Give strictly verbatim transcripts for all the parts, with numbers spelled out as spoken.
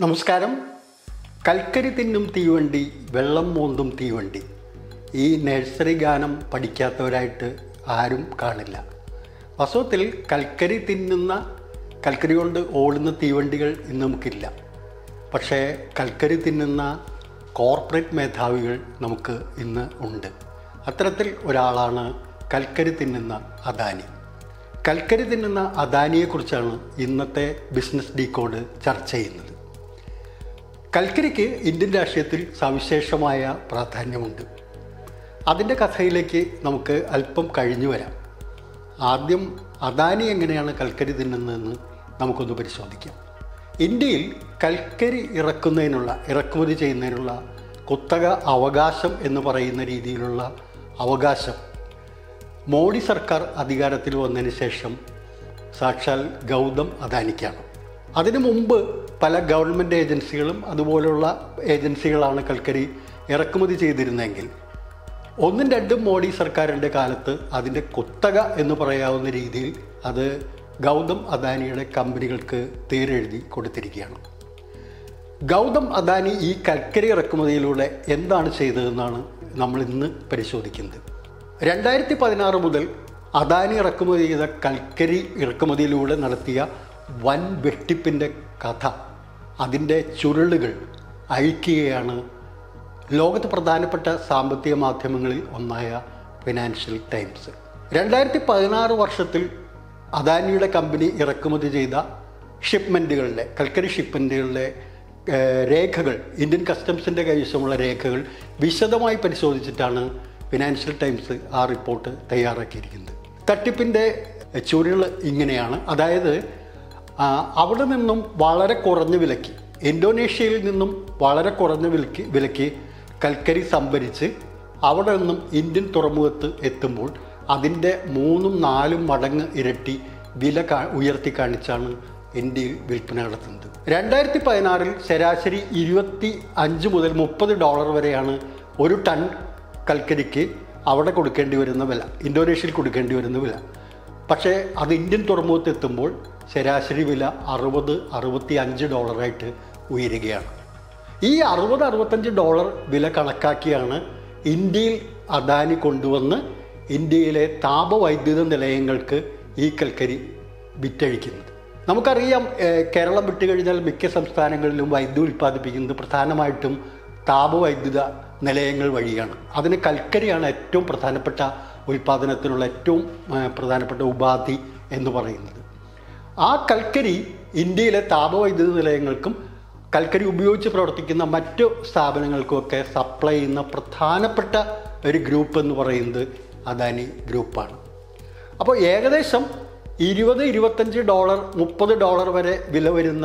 നമസ്കാരം. കൽക്കരി തിന്നും തീവണ്ടി, വെള്ളം മോന്തും തീവണ്ടി. ഈ നഴ്സറി ഗാനം പഠിക്കാത്തവരായിട്ട് ആരും കാണില്ല. വാസ്തവത്തിൽ കൽക്കരി തിന്നുന്ന, കൽക്കരി കൊണ്ട് ഓടുന്ന തീവണ്ടികൾ ഇന്ന് നമുക്കില്ല. പക്ഷേ കൽക്കരി തിന്നുന്ന കോർപ്പറേറ്റ് മേധാവികൾ നമുക്ക് ഇന്ന് ഉണ്ട്. അത്തരത്തിൽ ഒരാളാണ് കൽക്കരി തിന്നുന്ന അദാനി. കൽക്കരി തിന്നുന്ന അദാനിയെക്കുറിച്ചാണ് ഇന്നത്തെ ബിസിനസ് ഡീകോഡ് ചർച്ച ചെയ്യുന്നത്. കൽക്കരിക്ക് ഇന്ത്യൻ രാഷ്ട്രീയത്തിൽ സവിശേഷമായ പ്രാധാന്യമുണ്ട്. അതിൻ്റെ കഥയിലേക്ക് നമുക്ക് അല്പം കഴിഞ്ഞു വരാം. ആദ്യം അദാനി എങ്ങനെയാണ് കൽക്കരി തിന്നുന്നതെന്ന് നമുക്കൊന്ന് പരിശോധിക്കാം. ഇന്ത്യയിൽ കൽക്കരി ഇറക്കുന്നതിനുള്ള, ഇറക്കുമതി ചെയ്യുന്നതിനുള്ള കുത്തക അവകാശം എന്ന് പറയുന്ന രീതിയിലുള്ള അവകാശം മോഡി സർക്കാർ അധികാരത്തിൽ വന്നതിന് ശേഷം സാക്ഷാൽ ഗൗതം അദാനിക്കാണ്. അതിനു മുമ്പ് പല ഗവൺമെൻറ് ഏജൻസികളും അതുപോലുള്ള ഏജൻസികളാണ് കൽക്കരി ഇറക്കുമതി ചെയ്തിരുന്നെങ്കിൽ ഒന്നും രണ്ടും മോഡി സർക്കാരിൻ്റെ കാലത്ത് അതിൻ്റെ കുത്തക എന്ന് പറയാവുന്ന രീതിയിൽ അത് ഗൗതം അദാനിയുടെ കമ്പനികൾക്ക് തീരെഴുതി കൊടുത്തിരിക്കുകയാണ്. ഗൗതം അദാനി ഈ കൽക്കരി ഇറക്കുമതിയിലൂടെ എന്താണ് ചെയ്തതെന്നാണ് നമ്മൾ ഇന്ന് പരിശോധിക്കുന്നത്. രണ്ടായിരത്തി പതിനാറ് മുതൽ അദാനി ഇറക്കുമതി ചെയ്ത കൽക്കരി ഇറക്കുമതിയിലൂടെ നടത്തിയ വൻ വെട്ടിപ്പിൻ്റെ കഥ, അതിൻ്റെ ചുരുളുകൾ അഴിക്കുകയാണ് ലോകത്ത് പ്രധാനപ്പെട്ട സാമ്പത്തിക മാധ്യമങ്ങളിൽ ഒന്നായ ഫിനാൻഷ്യൽ ടൈംസ്. രണ്ടായിരത്തി പതിനാറ് വർഷത്തിൽ അദാനിയുടെ കമ്പനി ഇറക്കുമതി ചെയ്ത ഷിപ്മെൻറ്റുകളുടെ, കൽക്കരി ഷിപ്മെൻറ്റുകളുടെ രേഖകൾ, ഇന്ത്യൻ കസ്റ്റംസിൻ്റെ കൈവശമുള്ള രേഖകൾ വിശദമായി പരിശോധിച്ചിട്ടാണ് ഫിനാൻഷ്യൽ ടൈംസ് ആ റിപ്പോർട്ട് തയ്യാറാക്കിയിരിക്കുന്നത്. തട്ടിപ്പിൻ്റെ ചുരുൾ ഇങ്ങനെയാണ്. അതായത് അവിടെ നിന്നും വളരെ കുറഞ്ഞ വിലയ്ക്ക്, ഇന്തോനേഷ്യയിൽ നിന്നും വളരെ കുറഞ്ഞ വിലയ്ക്ക് വിലയ്ക്ക് കൽക്കരി സംഭരിച്ച് അവിടെ നിന്നും ഇന്ത്യൻ തുറമുഖത്ത് എത്തുമ്പോൾ അതിൻ്റെ മൂന്നും നാലും മടങ്ങ് ഇരട്ടി വില കാ ഉയർത്തി കാണിച്ചാണ് ഇന്ത്യയിൽ വിൽപ്പന നടത്തുന്നത്. രണ്ടായിരത്തി പതിനാറിൽ ശരാശരി ഇരുപത്തി അഞ്ച് മുതൽ മുപ്പത് ഡോളർ വരെയാണ് ഒരു ടൺ കൽക്കരിക്ക് അവിടെ കൊടുക്കേണ്ടി വരുന്ന വില, ഇന്തോനേഷ്യയിൽ കൊടുക്കേണ്ടി വരുന്ന വില. പക്ഷേ അത് ഇന്ത്യൻ തുറമുഖത്ത് എത്തുമ്പോൾ ശരാശരി വില അറുപത് അറുപത്തി അഞ്ച് ഡോളറായിട്ട് ഉയരുകയാണ്. ഈ അറുപത് അറുപത്തഞ്ച് ഡോളർ വില കണക്കാക്കിയാണ് ഇന്ത്യയിൽ അദാനി കൊണ്ടുവന്ന് ഇന്ത്യയിലെ താപവൈദ്യുത നിലയങ്ങൾക്ക് ഈ കൽക്കരി വിറ്റഴിക്കുന്നത്. നമുക്കറിയാം, കേരളം വിട്ടുകഴിഞ്ഞാൽ മിക്ക സംസ്ഥാനങ്ങളിലും വൈദ്യുതി ഉൽപ്പാദിപ്പിക്കുന്നത് പ്രധാനമായിട്ടും താപവൈദ്യുത നിലയങ്ങൾ വഴിയാണ്. അതിന് കൽക്കരിയാണ് ഏറ്റവും പ്രധാനപ്പെട്ട ഉൽപ്പാദനത്തിനുള്ള ഏറ്റവും പ്രധാനപ്പെട്ട ഉപാധി എന്ന് പറയുന്നത്. ആ കൽക്കരി ഇന്ത്യയിലെ താപവൈദ്യുത നിലയങ്ങൾക്കും കൽക്കരി ഉപയോഗിച്ച് പ്രവർത്തിക്കുന്ന മറ്റു സ്ഥാപനങ്ങൾക്കുമൊക്കെ സപ്ലൈ ചെയ്യുന്ന പ്രധാനപ്പെട്ട ഒരു ഗ്രൂപ്പ് എന്ന് പറയുന്നത് അദാനി ഗ്രൂപ്പാണ്. അപ്പോൾ ഏകദേശം ഇരുപത് ഇരുപത്തഞ്ച് ഡോളർ മുപ്പത് ഡോളർ വരെ വില വരുന്ന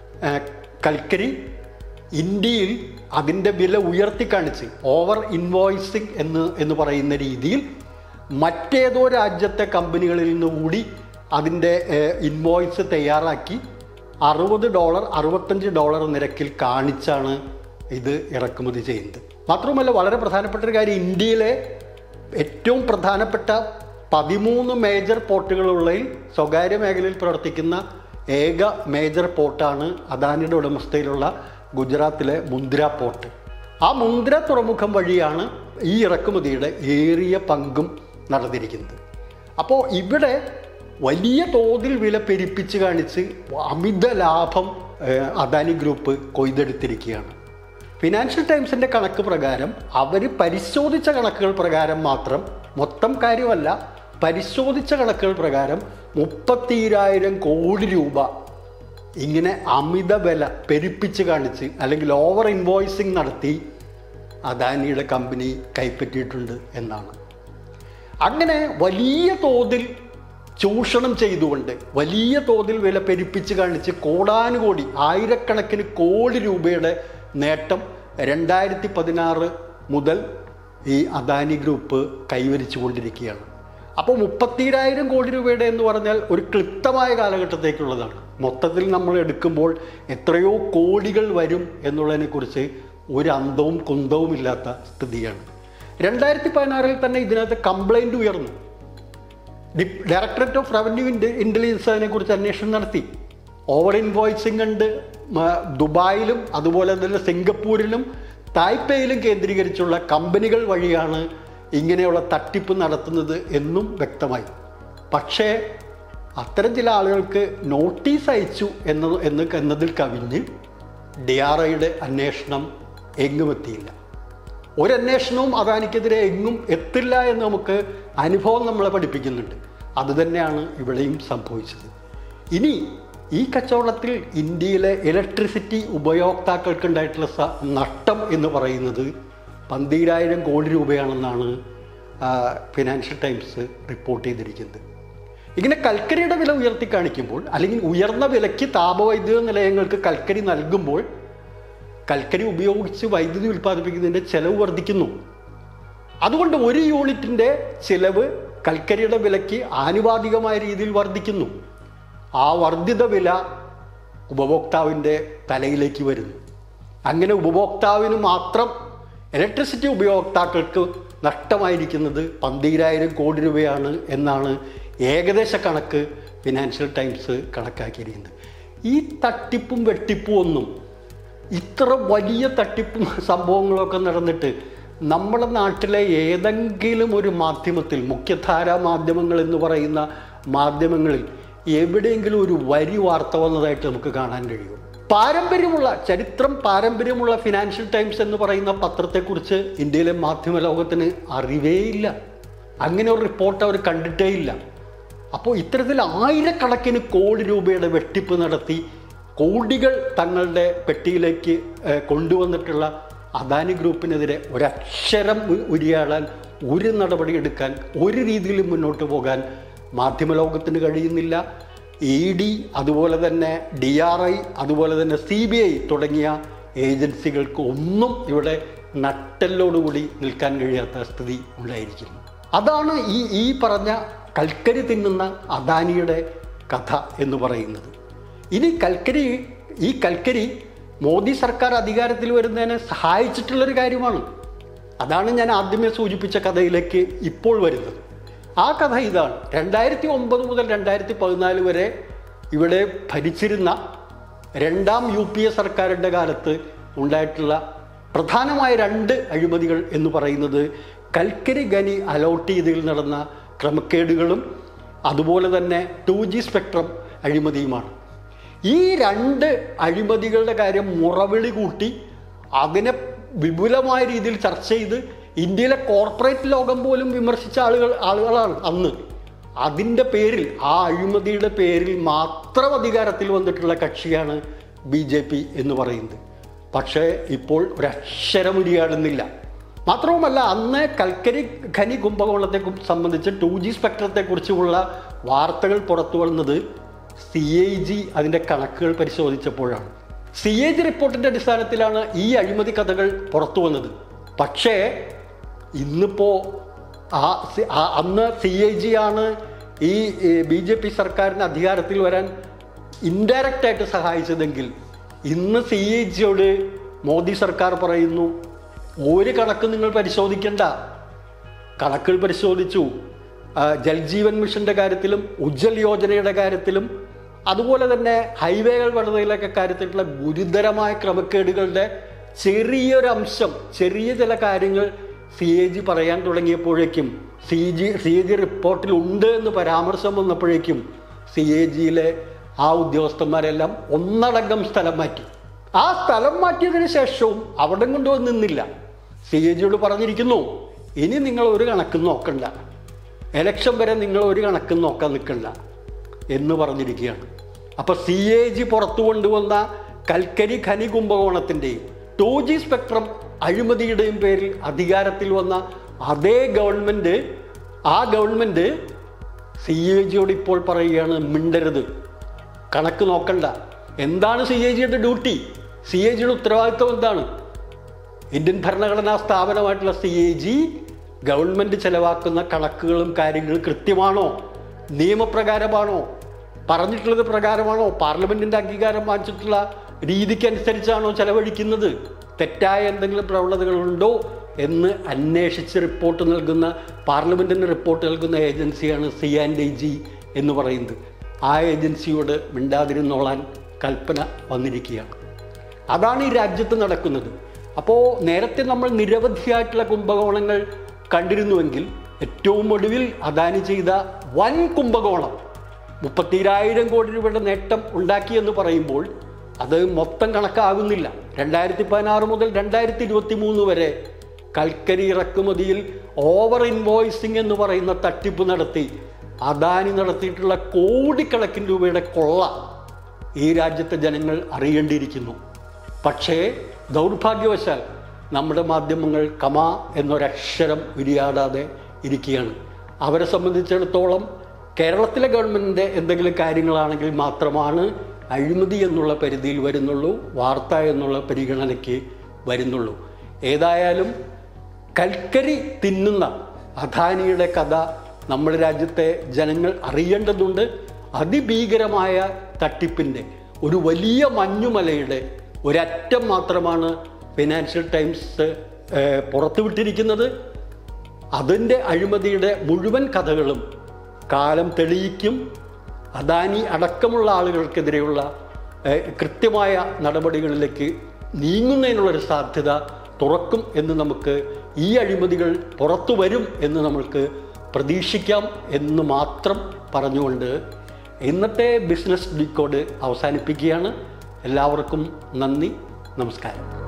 കൽക്കരി ഇന്ത്യയിൽ അതിൻ്റെ വില ഉയർത്തി കാണിച്ച് ഓവർ ഇൻവോയ്സിങ് എന്ന് എന്ന് പറയുന്ന രീതിയിൽ മറ്റേതോ രാജ്യത്തെ കമ്പനികളിൽ നിന്ന് കൂടി അതിൻ്റെ ഇൻവോയ്സ് തയ്യാറാക്കി അറുപത് ഡോളർ അറുപത്തഞ്ച് ഡോളർ നിരക്കിൽ കാണിച്ചാണ് ഇത് ഇറക്കുമതി ചെയ്യുന്നത്. മാത്രമല്ല, വളരെ പ്രധാനപ്പെട്ട ഒരു കാര്യം, ഇന്ത്യയിലെ ഏറ്റവും പ്രധാനപ്പെട്ട പതിമൂന്ന് മേജർ പോർട്ടുകളുള്ളതിൽ സ്വകാര്യ മേഖലയിൽ പ്രവർത്തിക്കുന്ന ഏക മേജർ പോർട്ടാണ് അദാനിയുടെ ഉടമസ്ഥയിലുള്ള ഗുജറാത്തിലെ മുന്ദ്ര പോർട്ട്. ആ മുന്ദ്ര തുറമുഖം വഴിയാണ് ഈ ഇറക്കുമതിയുടെ ഏറിയ പങ്കും നടന്നിരിക്കുന്നത്. അപ്പോൾ ഇവിടെ വലിയ തോതിൽ വില പെരുപ്പിച്ച് കാണിച്ച് അമിത ലാഭം അദാനി ഗ്രൂപ്പ് കൊയ്തെടുത്തിരിക്കുകയാണ്. ഫിനാൻഷ്യൽ ടൈംസിൻ്റെ കണക്ക് പ്രകാരം, അവർ പരിശോധിച്ച കണക്കുകൾ പ്രകാരം മാത്രം, മൊത്തം കാര്യമല്ല, പരിശോധിച്ച കണക്കുകൾ പ്രകാരം മുപ്പത്തിരായിരം കോടി രൂപ ഇങ്ങനെ അമിത വില പെരുപ്പിച്ച് കാണിച്ച് അല്ലെങ്കിൽ ഓവർ ഇൻവോയ്സിങ് നടത്തി അദാനിയുടെ കമ്പനി കൈപ്പറ്റിയിട്ടുണ്ട് എന്നാണ്. അങ്ങനെ വലിയ തോതിൽ ചൂഷണം ചെയ്തുകൊണ്ട് വലിയ തോതിൽ വില പെരുപ്പിച്ച് കാണിച്ച് കോടാനുകോടി, ആയിരക്കണക്കിന് കോടി രൂപയുടെ നേട്ടം രണ്ടായിരത്തി പതിനാറ് മുതൽ ഈ അദാനി ഗ്രൂപ്പ് കൈവരിച്ചു കൊണ്ടിരിക്കുകയാണ്. അപ്പോൾ മുപ്പത്തിരായിരം കോടി രൂപയുടെ എന്ന് പറഞ്ഞാൽ ഒരു ക്ലിപ്തമായ കാലഘട്ടത്തേക്കുള്ളതാണ്. മൊത്തത്തിൽ നമ്മൾ എടുക്കുമ്പോൾ എത്രയോ കോടികൾ വരും എന്നുള്ളതിനെക്കുറിച്ച് ഒരു അന്തവും കുന്തവും ഇല്ലാത്ത സ്ഥിതിയാണ്. രണ്ടായിരത്തി പതിനാറിൽ തന്നെ ഇതിനകത്ത് കംപ്ലൈൻറ്റ് ഉയർന്നു. ഡയറക്ടറേറ്റ് ഓഫ് റവന്യൂ ഇൻ്റലിജൻസ് അതിനെക്കുറിച്ച് അന്വേഷണം നടത്തി. ഓവർ ഇൻവോയ്സിംഗ് ഉണ്ട്, ദുബായിലും അതുപോലെ തന്നെ സിംഗപ്പൂരിലും തായ്പേയിലും കേന്ദ്രീകരിച്ചുള്ള കമ്പനികൾ വഴിയാണ് ഇങ്ങനെയുള്ള തട്ടിപ്പ് നടത്തുന്നത് എന്നും വ്യക്തമായി. പക്ഷേ അത്തരം ചില ആളുകൾക്ക് നോട്ടീസ് അയച്ചു എന്ന എന്ന് എന്നതിൽ കവിഞ്ഞ് ഡി ആർ ഐയുടെ അന്വേഷണം എങ്ങും എത്തിയില്ല. ഒരന്വേഷണവും അദാനിക്കെതിരെ എങ്ങും എത്തില്ല എന്ന് നമുക്ക് അനുഭവം നമ്മളെ പഠിപ്പിക്കുന്നുണ്ട്. അതുതന്നെയാണ് ഇവിടെയും സംഭവിച്ചത്. ഇനി ഈ കച്ചവടത്തിൽ ഇന്ത്യയിലെ ഇലക്ട്രിസിറ്റി ഉപയോക്താക്കൾക്കുണ്ടായിട്ടുള്ള സ നഷ്ടം എന്ന് പറയുന്നത് പന്തീരായിരം കോടി രൂപയാണെന്നാണ് ഫിനാൻഷ്യൽ ടൈംസ് റിപ്പോർട്ട് ചെയ്തിരിക്കുന്നത്. ഇങ്ങനെ കൽക്കരിയുടെ വില ഉയർത്തി കാണിക്കുമ്പോൾ, അല്ലെങ്കിൽ ഉയർന്ന വിലയ്ക്ക് താപവൈദ്യുത നിലയങ്ങൾക്ക് കൽക്കരി നൽകുമ്പോൾ കൽക്കരി ഉപയോഗിച്ച് വൈദ്യുതി ഉൽപ്പാദിപ്പിക്കുന്നതിൻ്റെ ചെലവ് വർദ്ധിക്കുന്നു. അതുകൊണ്ട് ഒരു യൂണിറ്റിൻ്റെ ചിലവ് കൽക്കരിയുടെ വിലയ്ക്ക് ആനുപാതികമായ രീതിയിൽ വർദ്ധിക്കുന്നു. ആ വർദ്ധിത വില ഉപഭോക്താവിൻ്റെ തലയിലേക്ക് വരുന്നു. അങ്ങനെ ഉപഭോക്താവിന് മാത്രം, ഇലക്ട്രിസിറ്റി ഉപയോക്താക്കൾക്ക് നഷ്ടമായിരിക്കുന്നത് പന്തീരായിരം കോടി രൂപയാണ് എന്നാണ് ഏകദേശ കണക്ക് ഫിനാൻഷ്യൽ ടൈംസ് കണക്കാക്കിയിരിക്കുന്നത്. ഈ തട്ടിപ്പും വെട്ടിപ്പും ഒന്നും, ഇത്ര വലിയ തട്ടിപ്പും സംഭവങ്ങളൊക്കെ നടന്നിട്ട് നമ്മുടെ നാട്ടിലെ ഏതെങ്കിലും ഒരു മാധ്യമത്തിൽ, മുഖ്യധാരാ മാധ്യമങ്ങൾ എന്ന് പറയുന്ന മാധ്യമങ്ങളിൽ എവിടെയെങ്കിലും ഒരു വരി വാർത്ത വന്നതായിട്ട് നമുക്ക് കാണാൻ കഴിയും? പാരമ്പര്യമുള്ള, ചരിത്രം പാരമ്പര്യമുള്ള ഫിനാൻഷ്യൽ ടൈംസ് എന്ന് പറയുന്ന പത്രത്തെക്കുറിച്ച് ഇന്ത്യയിലെ മാധ്യമ ലോകത്തിന് അറിവേയില്ല. അങ്ങനെ ഒരു റിപ്പോർട്ട് അവർ കണ്ടിട്ടേ ഇല്ല. അപ്പോൾ ഇത്തരത്തിൽ ആയിരക്കണക്കിന് കോടി രൂപയുടെ വെട്ടിപ്പ് നടത്തി കോടികൾ തങ്ങളുടെ പെട്ടിയിലേക്ക് കൊണ്ടുവന്നിട്ടുള്ള അദാനി ഗ്രൂപ്പിനെതിരെ ഒരക്ഷരം ഉരിയാടാൻ, ഒരു നടപടി എടുക്കാൻ, ഒരു രീതിയിലും മുന്നോട്ട് പോകാൻ മാധ്യമലോകത്തിന് കഴിയുന്നില്ല. ഇ ഡി, അതുപോലെ തന്നെ ഡി ആർ ഐ, അതുപോലെ തന്നെ സി ബി ഐ തുടങ്ങിയ ഏജൻസികൾക്ക് ഒന്നും ഇവിടെ നട്ടെല്ലോടുകൂടി നിൽക്കാൻ കഴിയാത്ത സ്ഥിതി ഉണ്ടായിരിക്കുന്നു. അതാണ് ഈ ഈ പറഞ്ഞ കൽക്കരി തിന്നുന്ന അദാനിയുടെ കഥ എന്ന് പറയുന്നത്. ഇനി കൽക്കരി ഈ കൽക്കരി മോദി സർക്കാർ അധികാരത്തിൽ വരുന്നതിനെ സഹായിച്ചിട്ടുള്ളൊരു കാര്യമാണ്. അതാണ് ഞാൻ ആദ്യമേ സൂചിപ്പിച്ച കഥയിലേക്ക് ഇപ്പോൾ വരുന്നത്. ആ കഥ ഇതാണ്. രണ്ടായിരത്തി ഒമ്പത് മുതൽ രണ്ടായിരത്തി പതിനാല് വരെ ഇവിടെ ഭരിച്ചിരുന്ന രണ്ടാം യു പി എ സർക്കാരിൻ്റെ കാലത്ത് ഉണ്ടായിട്ടുള്ള പ്രധാനമായ രണ്ട് അഴിമതികൾ എന്ന് പറയുന്നത് കൽക്കരി ഖനി അലോട്ട് ചെയ്തതിൽ നടന്ന ക്രമക്കേടുകളും അതുപോലെ തന്നെ ടു ജി സ്പെക്ട്രം അഴിമതിയുമാണ്. ഈ രണ്ട് അഴിമതികളുടെ കാര്യം മുറവിളി കൂട്ടി അതിനെ വിപുലമായ രീതിയിൽ ചർച്ച ചെയ്ത് ഇന്ത്യയിലെ കോർപ്പറേറ്റ് ലോകം പോലും വിമർശിച്ച ആളുകൾ ആളുകളാണ് അന്ന്. അതിൻ്റെ പേരിൽ, ആ അഴിമതിയുടെ പേരിൽ മാത്രം അധികാരത്തിൽ വന്നിട്ടുള്ള കക്ഷിയാണ് ബി ജെ പി എന്ന് പറയുന്നത്. പക്ഷേ ഇപ്പോൾ ഒരക്ഷരം ഉരിയാടുന്നില്ല. മാത്രവുമല്ല, അന്ന് കൽക്കരി ഖനി കുംഭകോണത്തെ സംബന്ധിച്ച് ടു ജി സ്പെക്ട്രത്തെക്കുറിച്ചുള്ള വാർത്തകൾ പുറത്തു വന്നത് സി എ ജി അതിൻ്റെ കണക്കുകൾ പരിശോധിച്ചപ്പോഴാണ്. സി എ ജി റിപ്പോർട്ടിൻ്റെ അടിസ്ഥാനത്തിലാണ് ഈ അഴിമതി കഥകൾ പുറത്തു വന്നത്. പക്ഷേ ഇന്നിപ്പോൾ ആ അന്ന് സി എ ജി ആണ് ഈ ബി ജെ പി സർക്കാരിന് അധികാരത്തിൽ വരാൻ ഇൻഡയറക്റ്റായിട്ട് സഹായിച്ചതെങ്കിൽ ഇന്ന് സി എ ജിയോട് മോദി സർക്കാർ പറയുന്നു, ഒരു കണക്ക് നിങ്ങൾ പരിശോധിക്കേണ്ട, കണക്കുകൾ പരിശോധിച്ചു. ജൽജീവൻ മിഷൻ്റെ കാര്യത്തിലും ഉജ്ജൽ യോജനയുടെ കാര്യത്തിലും അതുപോലെ തന്നെ ഹൈവേകൾ പണിതയിലൊക്കെ കാര്യത്തിലുള്ള ഗുരുതരമായ ക്രമക്കേടുകളുടെ ചെറിയൊരംശം, ചെറിയ ചില കാര്യങ്ങൾ സി എ ജി പറയാൻ തുടങ്ങിയപ്പോഴേക്കും, C G C A G റിപ്പോർട്ടിൽ ഉണ്ട് എന്ന് പരാമർശം വന്നപ്പോഴേക്കും സി എ ജിയിലെ ആ ഉദ്യോഗസ്ഥന്മാരെല്ലാം ഒന്നടങ്കം സ്ഥലം മാറ്റി. ആ സ്ഥലം മാറ്റിയതിന് ശേഷവും അവിടെ കൊണ്ടുവന്ന് നിന്നില്ല. സി എ ജിയോട് പറഞ്ഞിരിക്കുന്നു, ഇനി നിങ്ങൾ ഒരു കണക്കും നോക്കണ്ട, എലക്ഷൻ വരെ നിങ്ങൾ ഒരു കണക്കും നോക്കാൻ നിൽക്കണ്ട എന്ന് പറഞ്ഞിരിക്കുകയാണ്. അപ്പോൾ സി എ ജി പുറത്തു കൊണ്ടുവന്ന കൽക്കരി ഖനി കുംഭകോണത്തിൻ്റെയും ടു ജി സ്പെക്ട്രം അഴിമതിയുടെയും പേരിൽ അധികാരത്തിൽ വന്ന അതേ ഗവൺമെൻറ്, ആ ഗവൺമെൻറ് സി എ ജിയോട് ഇപ്പോൾ പറയുകയാണ്, മിണ്ടരുത്, കണക്ക് നോക്കണ്ട. എന്താണ് സി എ ജിയുടെ ഡ്യൂട്ടി? സി എ ജിയുടെ ഉത്തരവാദിത്വം എന്താണ്? ഇന്ത്യൻ ഭരണഘടനാ സ്ഥാപനമായിട്ടുള്ള സി എ ജി ഗവൺമെൻറ് ചെലവാക്കുന്ന കണക്കുകളും കാര്യങ്ങളും കൃത്യമാണോ, നിയമപ്രകാരമാണോ, പറഞ്ഞിട്ടുള്ളത് പ്രകാരമാണോ, പാർലമെൻറ്റിൻ്റെ അംഗീകാരം വാങ്ങിച്ചിട്ടുള്ള രീതിക്കനുസരിച്ചാണോ ചെലവഴിക്കുന്നത്, തെറ്റായ എന്തെങ്കിലും പ്രവണതകളുണ്ടോ എന്ന് അന്വേഷിച്ച് റിപ്പോർട്ട് നൽകുന്ന, പാർലമെൻറ്റിന് റിപ്പോർട്ട് നൽകുന്ന ഏജൻസിയാണ് സി ആൻഡ് ഐ ജി എന്ന് പറയുന്നത്. ആ ഏജൻസിയോട് മിണ്ടാതിരുന്നോളാൻ കൽപ്പന വന്നിരിക്കുകയാണ്. അതാണ് ഈ രാജ്യത്ത് നടക്കുന്നത്. അപ്പോൾ നേരത്തെ നമ്മൾ നിരവധിയായിട്ടുള്ള കുംഭകോണങ്ങൾ കണ്ടിരുന്നുവെങ്കിൽ ഏറ്റവും ഒടുവിൽ അദാനി ചെയ്ത വൻ കുംഭകോണം മുപ്പത്തിരായിരം കോടി രൂപയുടെ നേട്ടം ഉണ്ടാക്കിയെന്ന് പറയുമ്പോൾ അത് മൊത്തം കണക്കാകുന്നില്ല. രണ്ടായിരത്തി പതിനാറ് മുതൽ രണ്ടായിരത്തി ഇരുപത്തി മൂന്ന് വരെ കൽക്കരി ഇറക്കുമതിയിൽ ഓവർ ഇൻവോയ്സിംഗ് എന്ന് പറയുന്ന തട്ടിപ്പ് നടത്തി അദാനി നടത്തിയിട്ടുള്ള കോടിക്കണക്കിന് രൂപയുടെ കൊള്ള ഈ രാജ്യത്തെ ജനങ്ങൾ അറിയേണ്ടിയിരിക്കുന്നു. പക്ഷേ ദൗർഭാഗ്യവശാൽ നമ്മുടെ മാധ്യമങ്ങൾ കമ എന്നൊരക്ഷരം ഉരിയാടാതെ ഇരിക്കുകയാണ്. അവരെ സംബന്ധിച്ചിടത്തോളം കേരളത്തിലെ ഗവൺമെൻറ്റിൻ്റെ എന്തെങ്കിലും കാര്യങ്ങളാണെങ്കിൽ മാത്രമാണ് അഴിമതി എന്നുള്ള പരിധിയിൽ വരുന്നുള്ളൂ, വാർത്ത എന്നുള്ള പരിഗണനയ്ക്ക് വരുന്നുള്ളൂ. ഏതായാലും കൽക്കരി തിന്നുന്ന അദാനിയുടെ കഥ നമ്മുടെ രാജ്യത്തെ ജനങ്ങൾ അറിയേണ്ടതുണ്ട്. അതിഭീകരമായ തട്ടിപ്പിൻ്റെ ഒരു വലിയ മഞ്ഞുമലയുടെ ഒരറ്റം മാത്രമാണ് ഫിനാൻഷ്യൽ ടൈംസ് പുറത്തുവിട്ടിരിക്കുന്നത്. അതിൻ്റെ അഴിമതിയുടെ മുഴുവൻ കഥകളും കാലം തെളിയിക്കും. അദാനി അടക്കമുള്ള ആളുകൾക്കെതിരെയുള്ള കൃത്യമായ നടപടികളിലേക്ക് നീങ്ങുന്നതിനുള്ളൊരു സാധ്യത തുറക്കും എന്ന് നമുക്ക്, ഈ അഴിമതികൾ പുറത്തു വരും എന്ന് നമുക്ക് പ്രതീക്ഷിക്കാം എന്ന് മാത്രം പറഞ്ഞുകൊണ്ട് ഇന്നത്തെ ബിസിനസ് ഡിക്കോഡ് അവസാനിപ്പിക്കുകയാണ്. എല്ലാവർക്കും നന്ദി, നമസ്കാരം.